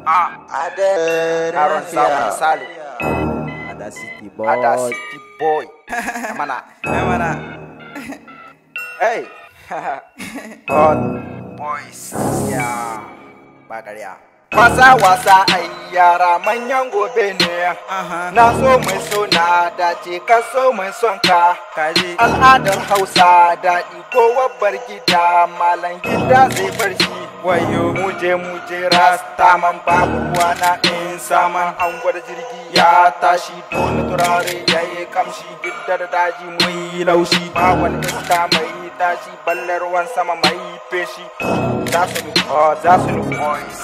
Ada Aaron Sama Salu. Ada City Boy. Ada City Boy. Mana? Mana? Hey. Hot Boys. Ya. Bagariya. Wasa ai yara manyan gobe ne. Na so mai so na dace ka so mai son ka. Al'adar Hausa daɗi ko wabbar gida malan gida zai bar shi. Wayo muje rasta man babu ruwa na in saman an gwada jirgi ya tashi dole turare yayi kamshi gidda da daji mai laushi ba wani iska mai tashi ballar ruwan sama mai feshi. Za su ni boys.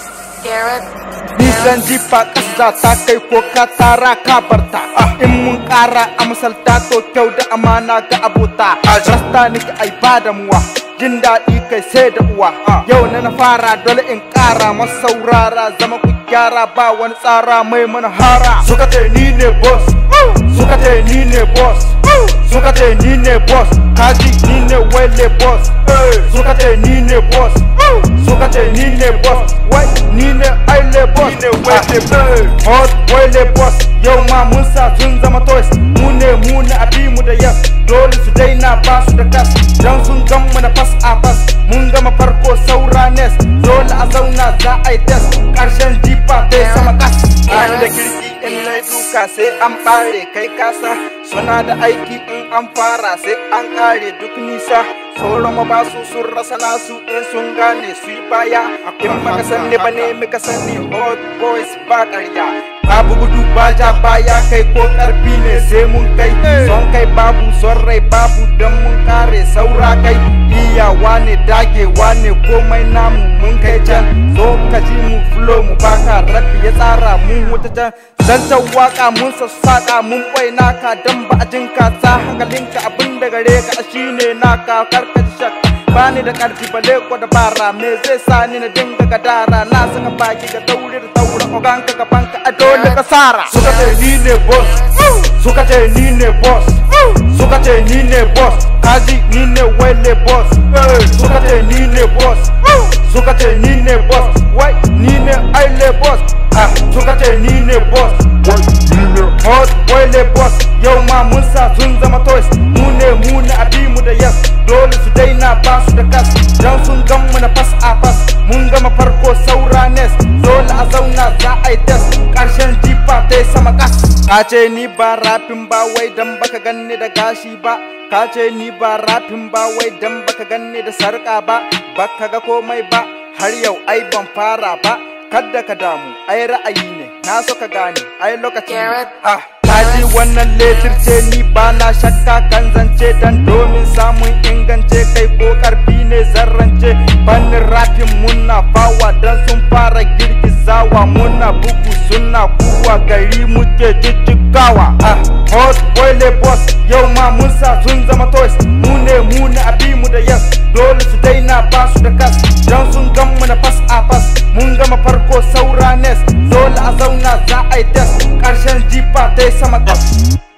Nisan jifa ƙasa ta kai ko ka tara ka barta. In mun ƙara a misalta to kyau da amana ga abota. Rasta nake ai ba damuwa, jin daɗi kai sai da uwa. Yau na fara dole in ƙara masaurara zama ku gyara ba wani tsara mai mana hara. Suka ce ni ne boss, suka ce ni ne boss, suka ce ni ne boss, kaji ni ne wele boss. Suka ce ni ne boss, suka ce ni ne boss, wai ni ne aile boss, ni ne wele boss. Hot wele boss, yau ma mun sa sun zama toys. Mu ne abi mu da yes, dole su daina ba su da gas. Dan sun gan mu na fas a fas, mun gama farko saura nes. Dole a zauna za a yi test, ƙarshen jifa ta sama kas. Ani da kirki in na duka sai an ɓare kai kasa. Suna da aiki in an fara sai an ƙare duk nisa. Sauran ba su sun rasa nasu in sun gane su yi baya. In maka sanni ba ne muka sani hot boys ba ƙarya. Babu gudu ba ja baya kai ko ƙarfi ne sai mun kai. Son kai babu son rai babu don mun kare saura kai. Iyawa ne dagewa ne komai namu mun kai can. Zo ka ji mu flow mu baka rabbi ya tsara mun wuta can. Zantar waka mun sassaƙa mun bai naka don ba a jinka sa hankalinka abin da gare ka shine naka karkaci shak. Bani da ƙarfi bale ko da bara me zai sa ni na dinga gadara. Na saka baki ga daure da taura oganka gabanka a dole ka sara. Suka ce ni ne boss, suka ce ni ne boss, suka ce ni ne boss, kaji ni ne wele boss. Suka ce ni ne boss, suka ce ni ne boss, wai ni ne aile boss. Suka ce ni ne boss, wai ni ne hot wele boss. Yau ma mun sa sun zama toys. Mu ne abi mu da yes, dole su daina ba su da gas. Dan sun gan mu na fas a fas, mun gama farko saura nes. Dole a zauna za a yi test, ƙarshen jifa ta sama kas. Ka ce ni ba rapin ba wai dan baka ganni da gashi ba. Ka ce ni ba rapin ba wai dan baka ganni da sarƙa ba. Baka ga komai ba har yau ai ban fara ba. Kadda ka damu ai ra'ayi ne na so ka gane ai lokaci kaji wannan letir ce ni ba na shakka kan zance dan domin samun ingance kai ko karfi ne zarrance. Fannin rafin muna fawa dan sun fara girgizawa. Muna bugu suna kuwa gari muke jijjigawa. Hot boyle boss yau ma mun sa sun zama toys. Mu ne abi mu da yes, dole su daina ba su da kas. Dan sun gan mu na fas a fas, mun gama farko saura nes. Dole a zauna za a yi test, ƙarshen jifa ta sama kas.